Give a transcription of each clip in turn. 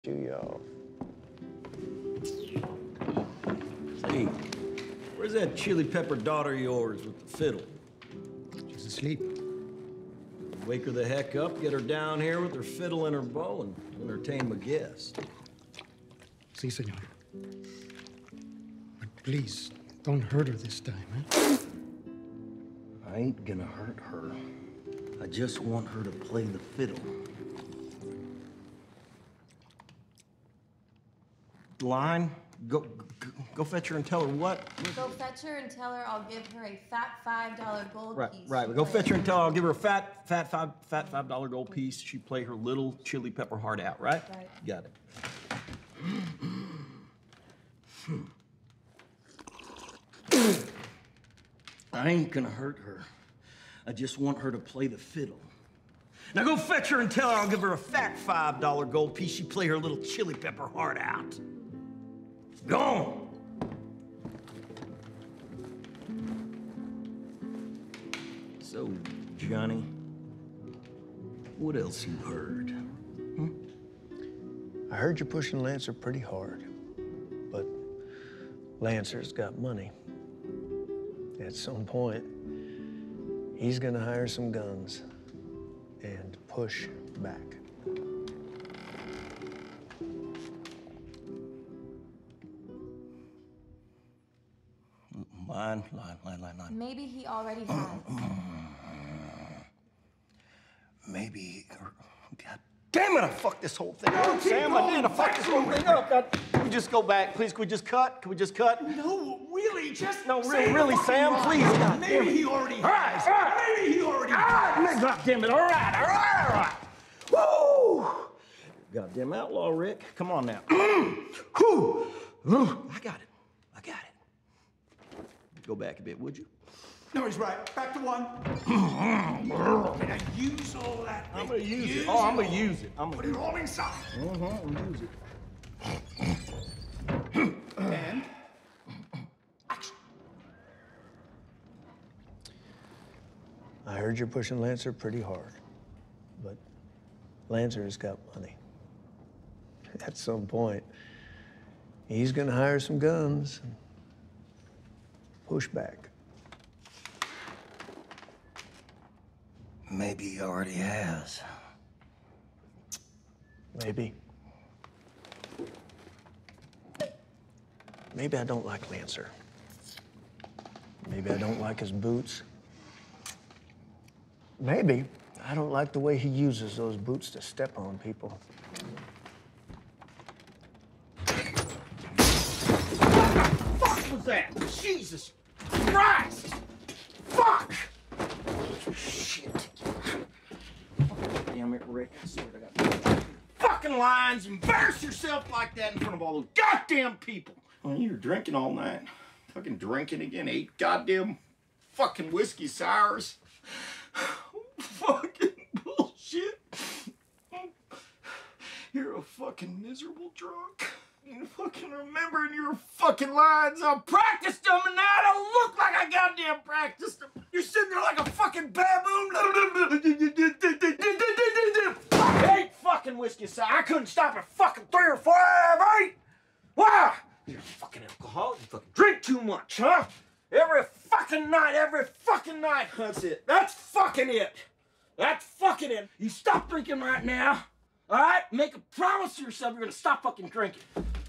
you off. Hey, where's that chili pepper daughter of yours with the fiddle? She's asleep. Wake her the heck up, get her down here with her fiddle and her bow, and entertain my guest. Si, senor. But please, don't hurt her this time, eh? I ain't gonna hurt her. I just want her to play the fiddle. Line, go fetch her and tell her what? Go fetch her and tell her I'll give her a fat $5 gold piece. Right. Go fetch her and tell her I'll give her a fat $5 gold piece. She play her little chili pepper heart out, right? Right. Got it. I ain't gonna hurt her. I just want her to play the fiddle. Now go fetch her and tell her I'll give her a fat $5 gold piece. She play her little chili pepper heart out. Gone. So, Johnny, what else you heard? I heard you're pushing Lancer pretty hard, but Lancer's got money. At some point, he's gonna hire some guns and push back. Line. Maybe he already has. Maybe, God damn it, I fucked this whole thing up, Sam. I did, I fucked this whole thing up. Can we just go back, please? Can we just cut? No, really, just No, really, Sam, please. God damn Maybe it. he already All right, has. all right. Maybe he already has. God damn it, all right. Woo! Goddamn outlaw, Rick. Come on now. Whew. I got it. Go back a bit, would you? No, he's right. Back to one. Did I use all that? I'm gonna use it. Oh, I'm gonna use it. Put it all inside. I'm gonna use it. And action. I heard you're pushing Lancer pretty hard, but Lancer's got money. At some point, he's gonna hire some guns and push back. Maybe he already has. Maybe. Maybe I don't like Lancer. Maybe I don't like his boots. Maybe I don't like the way he uses those boots to step on people. What was that? Jesus Christ! Fuck! Shit. Damn it, Rick. I swear to God. Fucking lines, embarrass yourself like that in front of all those goddamn people. Oh, you were drinking all night. Fucking drinking again. 8 goddamn fucking whiskey sours. Fucking bullshit. You're a fucking miserable drunk. You fucking remembering your fucking lines. I practiced them and now I don't look like I goddamn practiced them. You're sitting there like a fucking baboon. 8 fucking whiskey sours. I couldn't stop at fucking 3 or 4, 8. Wow. You're a fucking alcoholic. You fucking drink too much, huh? Every fucking night. That's it. That's fucking it. You stop drinking right now. All right? Make a promise to yourself you're gonna stop fucking drinking.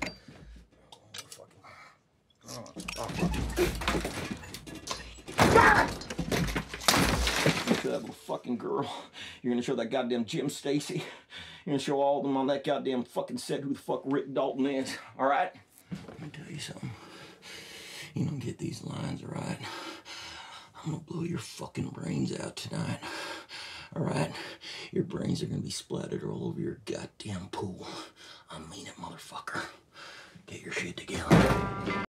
God! You that little fucking girl. You're gonna show that goddamn Jim Stacy. You're gonna show all of them on that goddamn fucking set who the fuck Rick Dalton is. All right? Let me tell you something. You don't get these lines right. I'm gonna blow your fucking brains out tonight. All right? Your brains are gonna be splattered all over your goddamn pool. I mean it, motherfucker. Get your shit together.